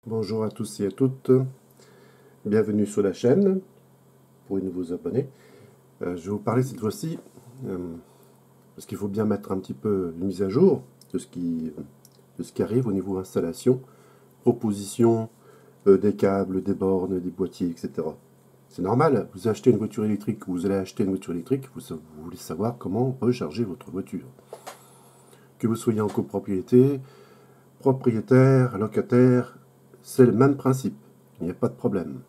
Bonjour à tous et à toutes, bienvenue sur la chaîne pour les nouveaux abonnés. Je vais vous parler cette fois-ci, parce qu'il faut bien mettre un petit peu une mise à jour de ce qui arrive au niveau installation, proposition des câbles, des bornes, des boîtiers, etc. C'est normal, vous achetez une voiture électrique ou vous allez acheter une voiture électrique, vous voulez savoir comment recharger votre voiture. Que vous soyez en copropriété, propriétaire, locataire, c'est le même principe, il n'y a pas de problème.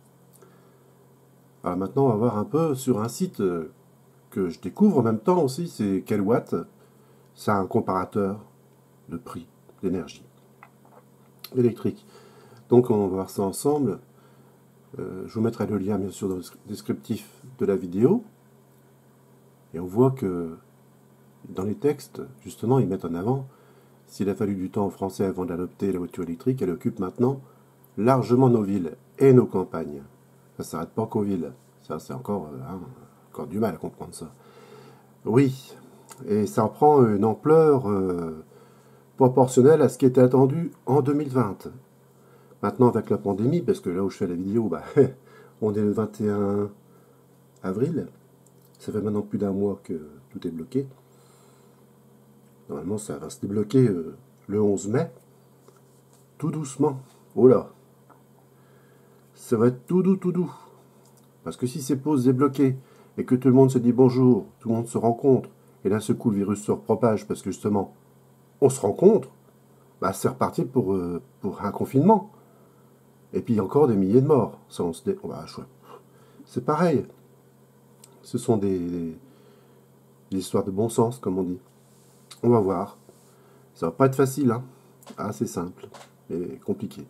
Alors maintenant, on va voir un peu sur un site que je découvre en même temps aussi, c'est Kellwatt. C'est un comparateur de prix d'énergie électrique. Donc on va voir ça ensemble. Je vous mettrai le lien bien sûr dans le descriptif de la vidéo. Et on voit que dans les textes, justement, ils mettent en avant s'il a fallu du temps aux Français avant d'adopter la voiture électrique, elle occupe maintenant largement nos villes et nos campagnes. Ça ne s'arrête pas qu'aux villes. Ça, c'est encore du mal à comprendre ça. Oui, et ça en prend une ampleur proportionnelle à ce qui était attendu en 2020. Maintenant, avec la pandémie, parce que là où je fais la vidéo, on est le 21 avril. Ça fait maintenant plus d'un mois que tout est bloqué. Normalement, ça va se débloquer le 11 mai. Tout doucement. Oh là. Ça va être tout doux, tout doux. Parce que si ces pauses débloquées et que tout le monde se dit bonjour, tout le monde se rencontre, et d'un seul coup le virus se propage parce que justement on se rencontre, c'est reparti pour un confinement. Et puis encore des milliers de morts. Ça, c'est pareil. Ce sont des histoires de bon sens, comme on dit. On va voir. Ça va pas être facile, hein. Assez simple, mais compliqué.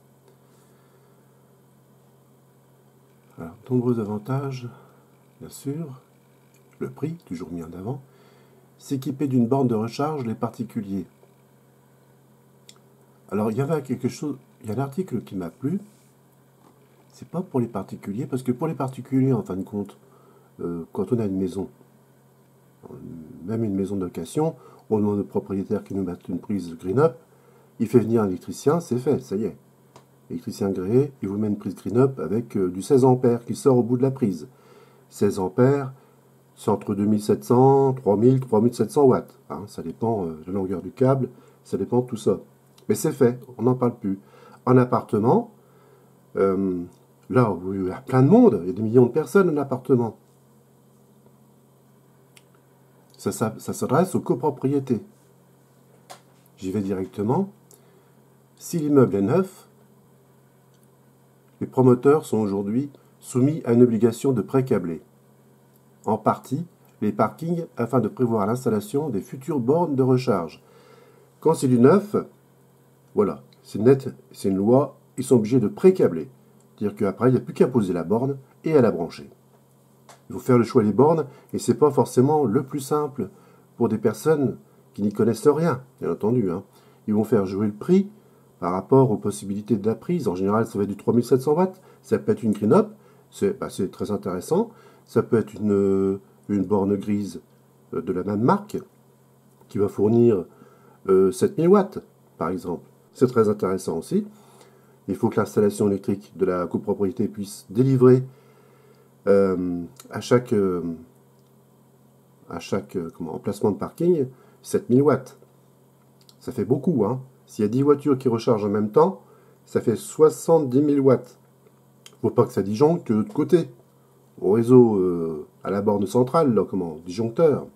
Alors, nombreux avantages, bien sûr. Le prix, toujours mis en avant. S'équiper d'une borne de recharge, les particuliers. Alors, il y avait quelque chose, il y a un article qui m'a plu. C'est pas pour les particuliers, parce que pour les particuliers, en fin de compte, quand on a une maison, même une maison de location, on demande au propriétaire qui nous mette une prise Green Up, il fait venir un électricien, c'est fait, ça y est. Électricien agréé, il vous met une prise Green Up avec du 16 ampères qui sort au bout de la prise. 16 ampères, c'est entre 2700, 3000, 3700 watts. Hein, ça dépend de la longueur du câble, ça dépend de tout ça. Mais c'est fait, on n'en parle plus. En appartement, là où il y a plein de monde, il y a des millions de personnes en appartement. Ça s'adresse aux copropriétés. J'y vais directement. Si l'immeuble est neuf, les promoteurs sont aujourd'hui soumis à une obligation de pré-câbler. En partie, les parkings afin de prévoir l'installation des futures bornes de recharge. Quand c'est du neuf, voilà, c'est net, c'est une loi, ils sont obligés de pré-câbler. C'est-à-dire qu'après, il n'y a plus qu'à poser la borne et à la brancher. Il faut faire le choix des bornes, et c'est pas forcément le plus simple pour des personnes qui n'y connaissent rien, bien entendu. Hein. Ils vont faire jouer le prix par rapport aux possibilités de la prise. En général, ça va être du 3700 watts, ça peut être une Green Up, c'est très intéressant. Ça peut être une borne grise de la même marque qui va fournir 7000 watts, par exemple. C'est très intéressant aussi. Il faut que l'installation électrique de la copropriété puisse délivrer à chaque emplacement de parking 7000 watts. Ça fait beaucoup, hein. S'il y a 10 voitures qui rechargent en même temps, ça fait 70 000 watts. Faut pas que ça disjoncte de l'autre côté, au réseau, à la borne centrale, là, disjoncteur.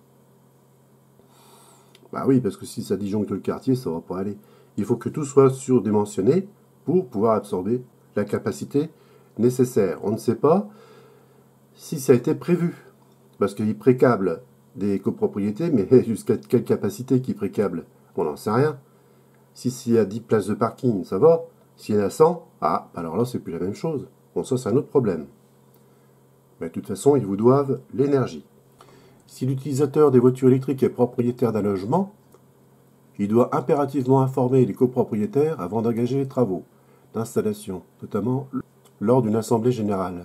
Oui, parce que si ça disjoncte le quartier, ça va pas aller. Il faut que tout soit surdimensionné pour pouvoir absorber la capacité nécessaire. On ne sait pas si ça a été prévu, parce qu'ils précablent des copropriétés, mais jusqu'à quelle capacité qu'ils précablent, on n'en sait rien. S'il y a 10 places de parking, ça va. S'il y en a 100, alors là, c'est plus la même chose. Bon, ça, c'est un autre problème. Mais de toute façon, ils vous doivent l'énergie. Si l'utilisateur des voitures électriques est propriétaire d'un logement, il doit impérativement informer les copropriétaires avant d'engager les travaux d'installation, notamment lors d'une assemblée générale.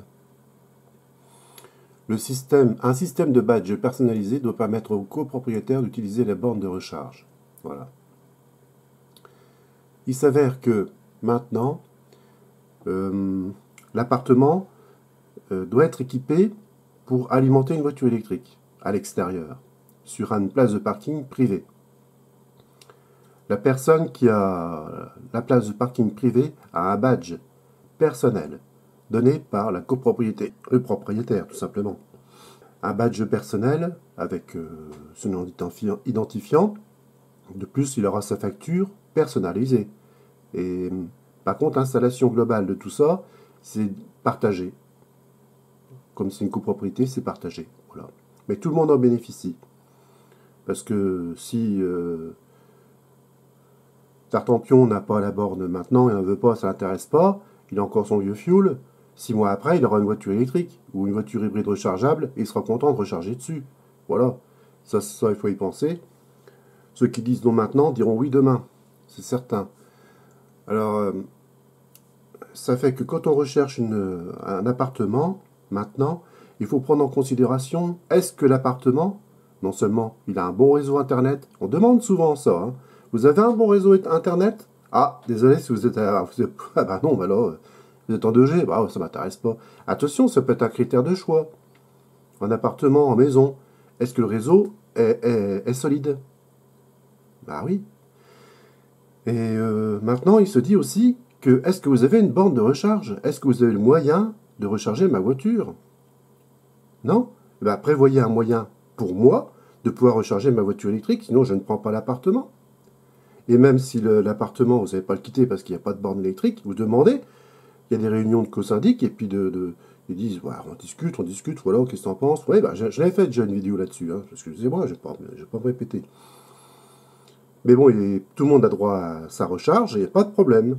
Un système de badge personnalisé doit permettre aux copropriétaires d'utiliser les bornes de recharge. Voilà. Il s'avère que maintenant, l'appartement doit être équipé pour alimenter une voiture électrique à l'extérieur, sur une place de parking privée. La personne qui a la place de parking privée a un badge personnel donné par la copropriété, le propriétaire tout simplement. Un badge personnel avec son identifiant. De plus, il aura sa facture personnalisée. Et par contre, l'installation globale de tout ça, c'est partagé. Comme c'est une copropriété, c'est partagé. Voilà. Mais tout le monde en bénéficie. Parce que si Tartampion n'a pas la borne maintenant, il n'en veut pas, ça ne l'intéresse pas, il a encore son vieux fuel, 6 mois après, il aura une voiture électrique ou une voiture hybride rechargeable et il sera content de recharger dessus. Voilà. Ça, il faut y penser. Ceux qui disent non maintenant diront oui demain. C'est certain. Alors, ça fait que quand on recherche un appartement, maintenant, il faut prendre en considération, est-ce que l'appartement, non seulement il a un bon réseau Internet, on demande souvent ça, hein. Vous avez un bon réseau Internet? Ah, désolé si vous êtes ah bah non, bah là, vous êtes en 2G, bah ça m'intéresse pas. Attention, ça peut être un critère de choix. En appartement, en maison, est-ce que le réseau est solide? Bah oui. Et maintenant, il se dit aussi que est-ce que vous avez une borne de recharge? Est-ce que vous avez le moyen de recharger ma voiture? Non? Eh bien, prévoyez un moyen pour moi de pouvoir recharger ma voiture électrique, sinon je ne prends pas l'appartement. Et même si l'appartement, vous ne savez pas le quitter parce qu'il n'y a pas de borne électrique, vous demandez, il y a des réunions de co-syndic, et puis ils disent, voilà, on discute, voilà, qu'est-ce que tu en penses? Oui, bah, je l'avais fait déjà une vidéo là-dessus, hein, excusez-moi, je ne vais pas me répéter. Mais bon, tout le monde a droit à sa recharge et il n'y a pas de problème.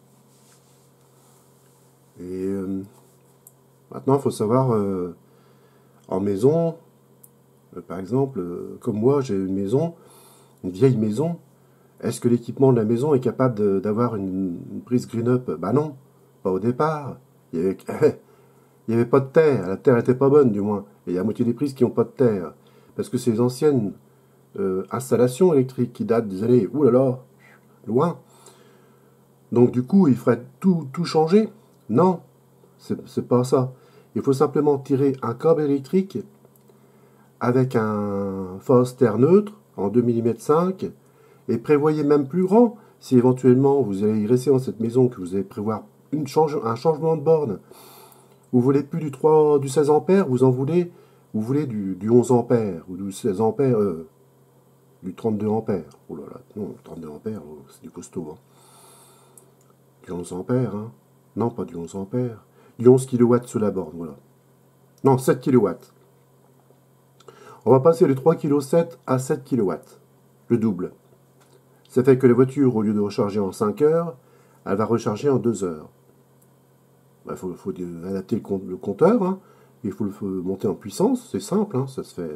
Et maintenant, il faut savoir, en maison, par exemple, comme moi, j'ai une maison, une vieille maison. Est-ce que l'équipement de la maison est capable d'avoir une prise green-up? Bah non, pas au départ. Il y avait pas de terre, la terre était pas bonne du moins. Et il y a la moitié des prises qui n'ont pas de terre. Parce que c'est les anciennes installations électriques qui datent des années, oulala, loin. Donc du coup, il faudrait tout changer? Non, c'est pas ça. Il faut simplement tirer un câble électrique avec un Foster neutre en 2 mm 5 et prévoyez même plus grand si éventuellement vous allez y rester dans cette maison, que vous allez prévoir un changement de borne. Vous voulez plus du 16 ampères, vous voulez du 11 ampères ou du 16 ampères, du 32 ampères. Oh là là, non, 32 ampères, c'est du costaud. Hein. Du 11 ampères, hein. Non, pas du 11 ampères. Du 11 kW sur la borne, voilà. Non, 7 kW. On va passer de 3,7 kg à 7 kW. Le double. Ça fait que la voiture, au lieu de recharger en 5 heures, elle va recharger en 2 heures. Il faut adapter le compteur, hein. Il faut le monter en puissance, c'est simple, hein. Ça se fait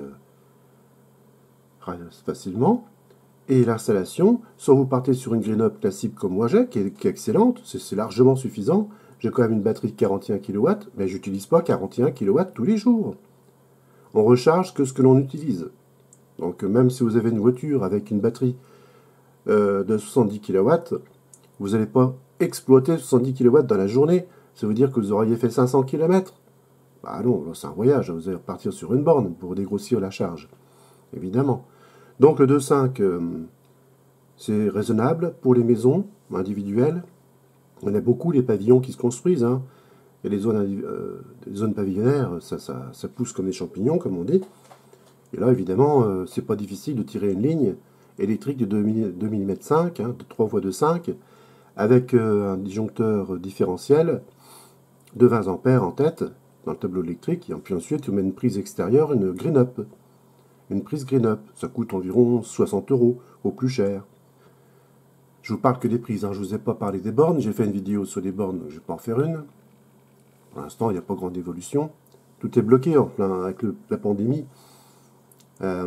facilement. Et l'installation, soit vous partez sur une green-up classique comme moi j'ai, qui est excellente, c'est largement suffisant. J'ai quand même une batterie de 41 kW, mais je n'utilise pas 41 kW tous les jours. On recharge que ce que l'on utilise. Donc même si vous avez une voiture avec une batterie de 70 kW, vous n'allez pas exploiter 70 kW dans la journée. Ça veut dire que vous auriez fait 500 km. Bah non, c'est un voyage, vous allez repartir sur une borne pour dégrossir la charge, évidemment. Donc le 2.5, c'est raisonnable pour les maisons individuelles. On a beaucoup les pavillons qui se construisent, hein. Et les zones pavillonnaires, ça pousse comme des champignons, comme on dit. Et là, évidemment, c'est pas difficile de tirer une ligne électrique de 2 mm 5, hein, de 3 x 2,5, avec un disjoncteur différentiel de 20 ampères en tête, dans le tableau électrique, et puis ensuite, on met une prise extérieure, une green-up. Une prise green-up, ça coûte environ 60 € au plus cher. Je vous parle que des prises, hein. Je ne vous ai pas parlé des bornes, j'ai fait une vidéo sur les bornes, je ne vais pas en faire une. Pour l'instant, il n'y a pas grande évolution. Tout est bloqué en plein avec la pandémie. On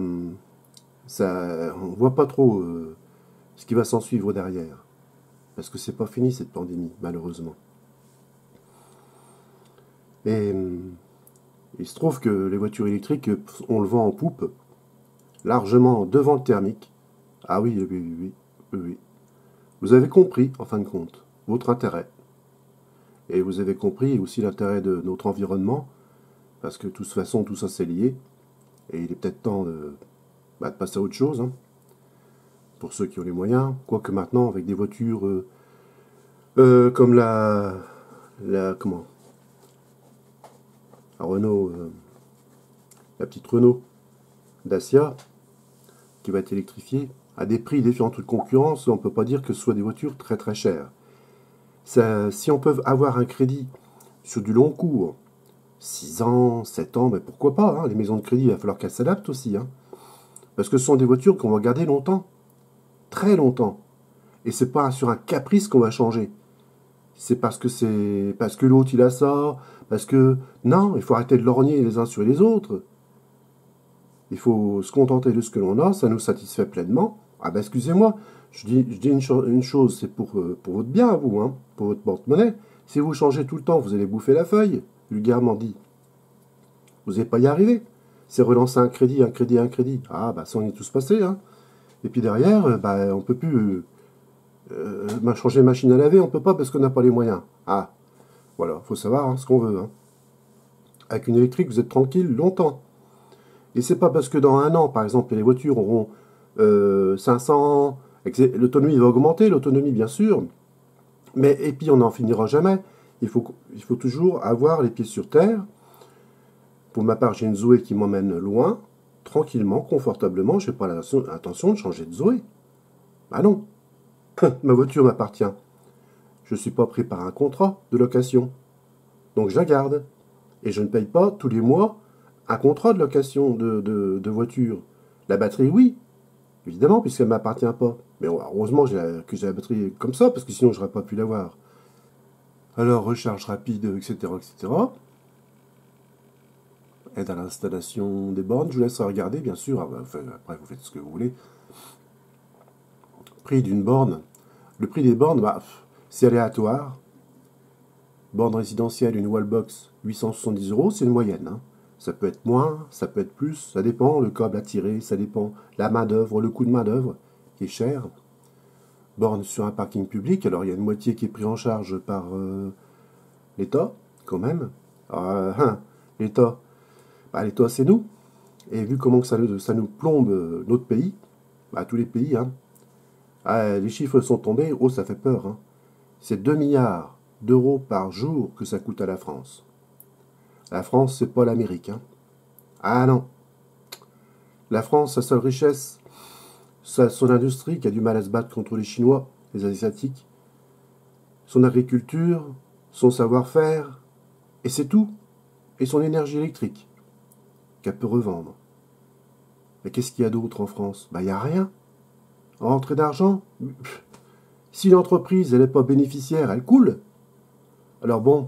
ne voit pas trop ce qui va s'en suivre derrière. Parce que c'est pas fini cette pandémie, malheureusement. Et il se trouve que les voitures électriques, on le vend en poupe, largement devant le thermique. Ah oui. Vous avez compris, en fin de compte. votre intérêt. Et vous avez compris aussi l'intérêt de notre environnement, parce que de toute façon, tout ça c'est lié. Et il est peut-être temps de passer à autre chose, hein, pour ceux qui ont les moyens. Quoique maintenant, avec des voitures comme comment, la Renault, la petite Renault Dacia, qui va être électrifiée, à des prix défiant toute concurrence, on ne peut pas dire que ce soit des voitures très très chères. Ça, si on peut avoir un crédit sur du long cours, 6 ans, 7 ans, mais pourquoi pas, hein, les maisons de crédit, il va falloir qu'elles s'adaptent aussi. Hein, parce que ce sont des voitures qu'on va garder longtemps, très longtemps. Et c'est pas sur un caprice qu'on va changer. C'est parce que l'autre il a ça, parce que... Non, il faut arrêter de lorgner les uns sur les autres. Il faut se contenter de ce que l'on a, ça nous satisfait pleinement. Ah ben excusez-moi, je dis une chose, c'est pour votre bien à vous, hein, pour votre porte-monnaie. Si vous changez tout le temps, vous allez bouffer la feuille, vulgairement dit. Vous n'allez pas y arriver. C'est relancer un crédit, un crédit, un crédit. Ah bah ça on est tous passés, hein. Et puis derrière, on peut plus changer de machine à laver, on peut pas parce qu'on n'a pas les moyens. Ah, voilà, faut savoir hein, ce qu'on veut. Hein. Avec une électrique, vous êtes tranquille longtemps. Et c'est pas parce que dans un an, par exemple, les voitures auront 500, l'autonomie va augmenter, l'autonomie bien sûr, mais et puis on n'en finira jamais. Il faut toujours avoir les pieds sur terre. Pour ma part, j'ai une Zoé qui m'emmène loin, tranquillement, confortablement. Je n'ai pas l'intention de changer de Zoé. Ah non, ma voiture m'appartient. Je ne suis pas pris par un contrat de location. Donc je la garde. Et je ne paye pas tous les mois un contrat de location de voiture. La batterie, oui, évidemment, puisqu'elle ne m'appartient pas. Mais heureusement que j'ai la batterie comme ça, parce que sinon je n'aurais pas pu l'avoir. Alors, recharge rapide, etc., etc. Aide à l'installation des bornes. Je vous laisserai regarder, bien sûr. Après, vous faites ce que vous voulez. Prix d'une borne. Le prix des bornes, c'est aléatoire. Borne résidentielle, une wallbox, 870 €, c'est une moyenne. Hein. Ça peut être moins, ça peut être plus, ça dépend. Le câble à tirer, ça dépend. La main-d'œuvre, le coût de main-d'œuvre, qui est cher. Borne sur un parking public, alors il y a une moitié qui est prise en charge par l'État, quand même. L'État, l'État c'est nous. Et vu comment ça nous plombe notre pays, tous les pays, hein, les chiffres sont tombés, ça fait peur. Hein. C'est 2 milliards d'euros par jour que ça coûte à la France. La France, c'est pas l'Amérique. Hein. Ah non. La France, sa seule richesse, son industrie qui a du mal à se battre contre les Chinois, les Asiatiques, son agriculture, son savoir-faire, et c'est tout. Et son énergie électrique, qu'elle peut revendre. Mais qu'est-ce qu'il y a d'autre en France? Il n'y a rien. En rentrée d'argent, si l'entreprise elle n'est pas bénéficiaire, elle coule. Alors bon,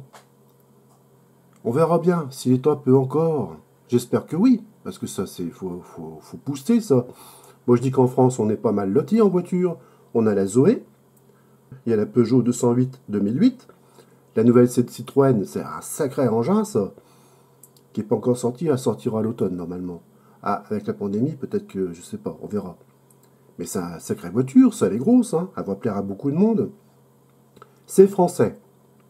on verra bien si l'État peut encore. J'espère que oui, parce que ça, faut booster ça. Moi, je dis qu'en France, on est pas mal lotis en voiture. On a la Zoé, il y a la Peugeot 208 2008, la nouvelle Citroën, c'est un sacré engin, ça, qui n'est pas encore sorti, elle sortira à l'automne, normalement. Ah, avec la pandémie, peut-être que, je sais pas, on verra. Mais c'est une sacrée voiture, ça, elle est grosse, hein, elle va plaire à beaucoup de monde. C'est français.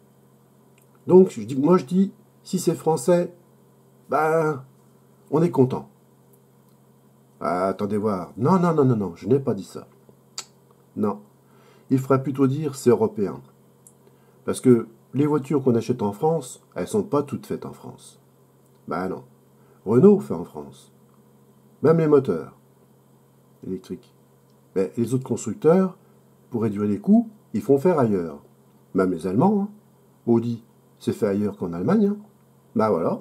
Donc, moi, je dis, si c'est français, on est content. Attendez voir. Non, je n'ai pas dit ça. Non. Il faudrait plutôt dire c'est européen. Parce que les voitures qu'on achète en France, elles ne sont pas toutes faites en France. Non. Renault fait en France. Même les moteurs électriques. Mais les autres constructeurs, pour réduire les coûts, ils font faire ailleurs. Même les Allemands. Hein. Audi, c'est fait ailleurs qu'en Allemagne. Hein. Voilà.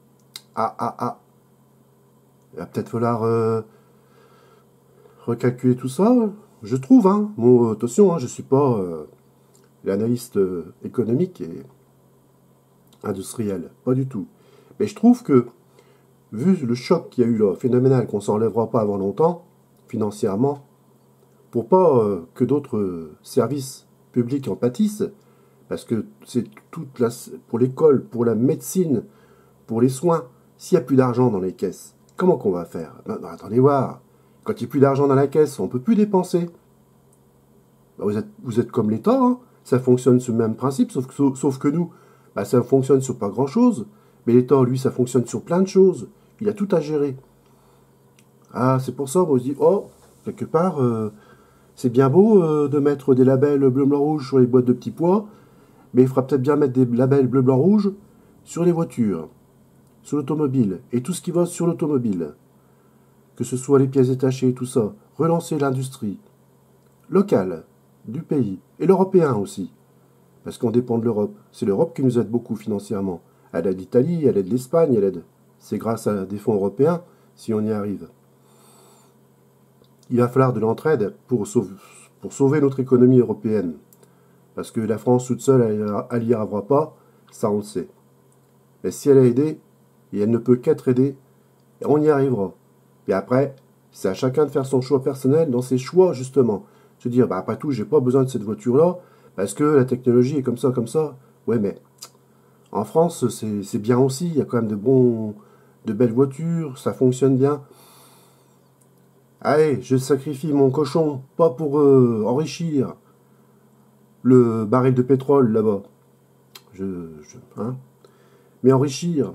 Il va peut-être falloir recalculer tout ça, je trouve. Hein. Bon, attention, hein, je ne suis pas l'analyste économique et industriel. Pas du tout. Mais je trouve que, vu le choc qu'il y a eu là, phénoménal, qu'on ne s'en relèvera pas avant longtemps, financièrement, pour pas que d'autres services publics en pâtissent, parce que c'est pour l'école, pour la médecine, pour les soins, s'il n'y a plus d'argent dans les caisses, comment qu'on va faire? Attendez voir. Quand il n'y a plus d'argent dans la caisse, on ne peut plus dépenser. Vous êtes comme l'État. Hein. ça fonctionne sur le même principe, sauf que nous, bah, ça fonctionne sur pas grand-chose. Mais l'État, lui, ça fonctionne sur plein de choses. Il a tout à gérer. Ah, c'est pour ça, moi, je dis, oh, quelque part, c'est bien beau de mettre des labels bleu, blanc, rouge sur les boîtes de petits pois, mais il faudra peut-être bien mettre des labels bleu, blanc, rouge sur les voitures, sur l'automobile, et tout ce qui va sur l'automobile. Que ce soit les pièces détachées, tout ça. Relancer l'industrie locale du pays, et l'européen aussi, parce qu'on dépend de l'Europe. C'est l'Europe qui nous aide beaucoup financièrement. Elle aide l'Italie, elle aide l'Espagne, elle aide. C'est grâce à des fonds européens si on y arrive. Il va falloir de l'entraide pour sauver notre économie européenne. Parce que la France toute seule, elle n'y arrivera pas, ça on le sait. Mais si elle a aidé, et elle ne peut qu'être aidée, on y arrivera. Et après, c'est à chacun de faire son choix personnel dans ses choix, justement. Se dire, bah, après tout, j'ai pas besoin de cette voiture-là, parce que la technologie est comme ça, comme ça. Ouais, mais en France, c'est bien aussi. Il y a quand même de belles voitures, ça fonctionne bien. Allez, je sacrifie mon cochon, pas pour enrichir le baril de pétrole là-bas. Hein, mais enrichir,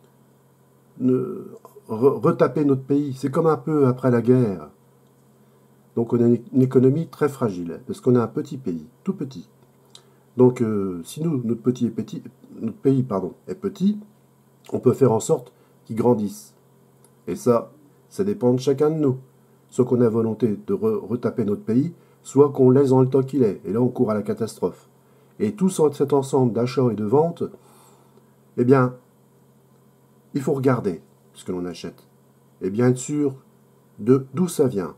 retaper notre pays. C'est comme un peu après la guerre. Donc on a une économie très fragile, parce qu'on est un petit pays, tout petit. Donc si notre pays est petit, on peut faire en sorte qu'il grandisse. Et ça dépend de chacun de nous. Soit qu'on a volonté de retaper notre pays, soit qu'on laisse dans le temps qu'il est. Et là, on court à la catastrophe. Et tout cet ensemble d'achats et de ventes, eh bien, il faut regarder ce que l'on achète. Et bien être sûr d'où ça vient.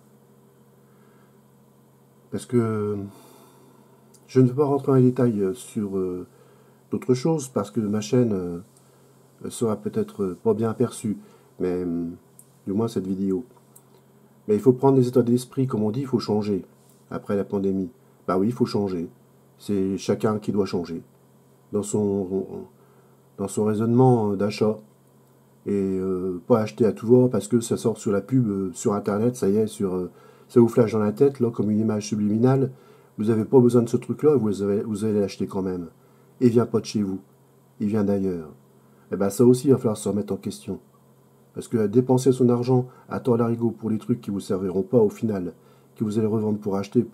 Parce que je ne veux pas rentrer en détail sur d'autres choses, parce que ma chaîne sera peut-être pas bien perçue, mais du moins cette vidéo. Mais il faut prendre des états d'esprit, comme on dit, il faut changer après la pandémie. Bah oui, il faut changer. C'est chacun qui doit changer dans son raisonnement d'achat. Et pas acheter à tout va parce que ça sort sur la pub, sur internet, ça y est, ça vous flash dans la tête, là, comme une image subliminale. Vous n'avez pas besoin de ce truc-là, vous allez l'acheter quand même. Il vient pas de chez vous, il vient d'ailleurs. Et bien ça aussi, il va falloir se remettre en question. Parce que dépenser son argent à tort l'arigot pour les trucs qui ne vous serviront pas au final, que vous allez revendre pour acheter,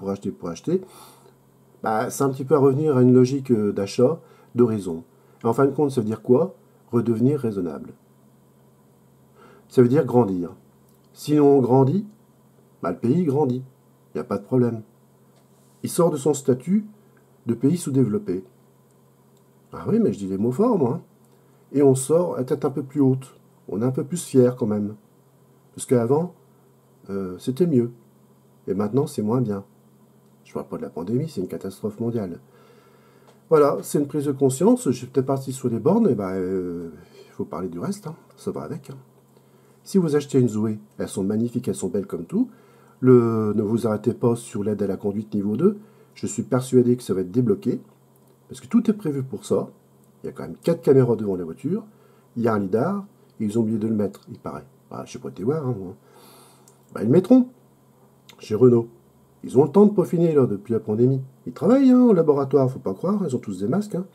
bah, c'est un petit peu à revenir à une logique d'achat, de raison. Et en fin de compte, ça veut dire quoi? Redevenir raisonnable. Ça veut dire grandir. Si on grandit, bah, le pays grandit. Il n'y a pas de problème. Il sort de son statut de pays sous-développé. Ah oui, mais je dis les mots forts, moi. Et on sort à tête un peu plus haute. On est un peu plus fier quand même. Parce qu'avant, c'était mieux. Et maintenant, c'est moins bien. Je ne parle pas de la pandémie, c'est une catastrophe mondiale. Voilà, c'est une prise de conscience. J'étais parti sur les bornes, et ben, il faut parler du reste. Hein. Ça va avec. Hein. Si vous achetez une Zoé, elles sont magnifiques, elles sont belles comme tout. Ne vous arrêtez pas sur l'aide à la conduite niveau 2. Je suis persuadé que ça va être débloqué. Parce que tout est prévu pour ça. Il y a quand même 4 caméras devant la voiture. Il y a un lidar. Et ils ont oublié de le mettre, il paraît. Bah, je sais pas, t'es voir. Hein, moi. Bah, ils le mettront. Chez Renault. Ils ont le temps de peaufiner là, depuis la pandémie. Ils travaillent au laboratoire, faut pas croire. Ils ont tous des masques. Hein.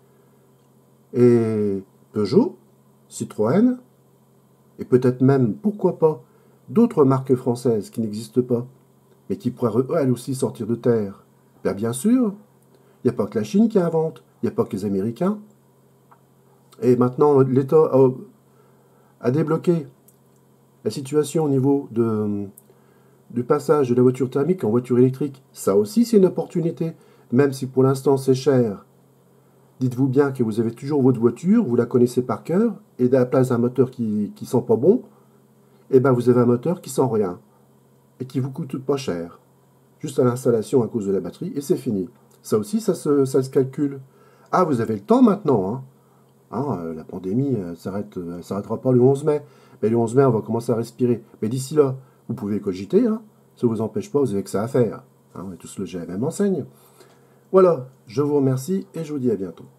Et Peugeot, Citroën, et peut-être même, pourquoi pas, d'autres marques françaises qui n'existent pas, mais qui pourraient elles aussi sortir de terre. Ben, bien sûr, il n'y a pas que la Chine qui invente, il n'y a pas que les Américains. Et maintenant, l'État a débloqué la situation au niveau du passage de la voiture thermique en voiture électrique. Ça aussi, c'est une opportunité, même si pour l'instant c'est cher. Dites-vous bien que vous avez toujours votre voiture, vous la connaissez par cœur, et à la place d'un moteur qui sent pas bon, eh ben vous avez un moteur qui sent rien, et qui vous coûte pas cher. Juste à l'installation à cause de la batterie, et c'est fini. Ça aussi, ça se calcule. Ah, vous avez le temps maintenant, hein. La pandémie, elle s'arrêtera pas le 11 mai. Mais le 11 mai, on va commencer à respirer. Mais d'ici là, vous pouvez cogiter, hein. Ça ne vous empêche pas, vous avez que ça à faire. Hein, on est tous logés à la même enseigne. Voilà, je vous remercie et je vous dis à bientôt.